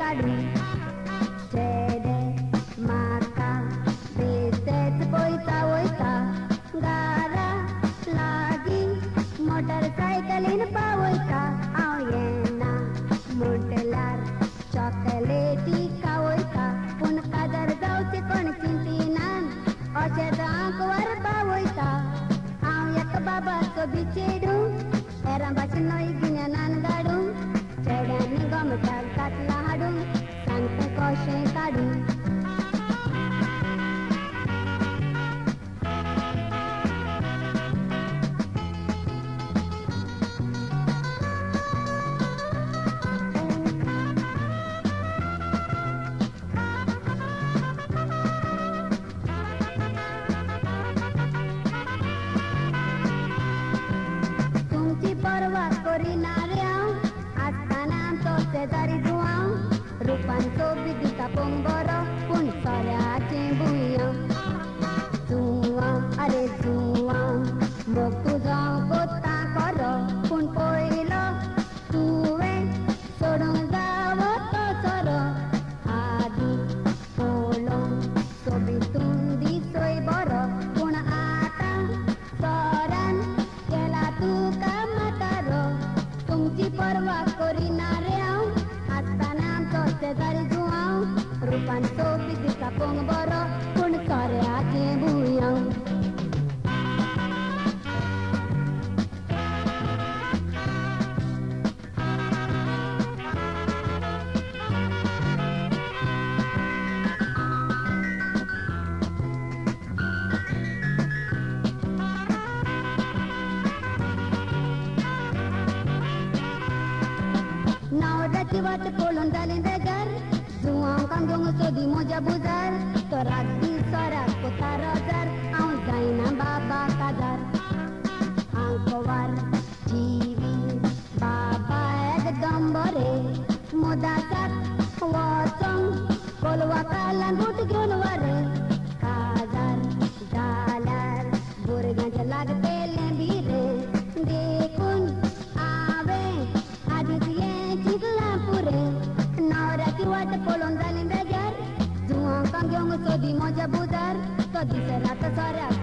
काढू चेडे म्हाका बेतेच पळयता वयता घरा लागीं मोटरसायकलीन पावयता हांव येना म्हटल्यार चॉकलेटी खावयता पूण काजार जावचे कोण चिंतिनान अशें हांव व्हरपा वयता हांव एका बाबाचो बिचेडू हेरां भाशेन नोय गिन्यानान गाडू चेड्यांनी गोमटाक कातलां हाडून सांगता कशें काडू रूपांचो बी दिता पोंग बरो पूण सोऱ्याचें भुंयां जुवां आरे जुवां मोग तुजो कोत्ता करो पूण पयलो तुवें सोडूंक जावो तो सोरो आदी पळोवंक सोबीतून दिसोय बरो पूण आतां सोऱ्यान केला तुका म्हातारो तुमची परवा करिना रे हांव शेजारी जुवां रूपांचो बी दिसा पोंग बरो पूण सोऱ्याचें भुंयां नवऱ्याची वाट पळोवन जालें बेजार जुवां कांदोंग सोदी म्हज्या बुजार तो राती सोऱ्याक कोता रोजार हांव जायना बाबा काजार आंकोवार टीव्ही बाबा एकदम बरे मुदासाक वचोंक कोलवा कालान बूट घेवन वरे काजार जाल्यार भुरग्यांचें लागतेलें बिरे देखून हांवें आदींच हें चिंतलां पुरे नवऱ्याची वाट पळोवन जालें बेजार जुवांकां घेवंक सोदी म्हज्या बुजार तो दिसना तो सोऱ्याक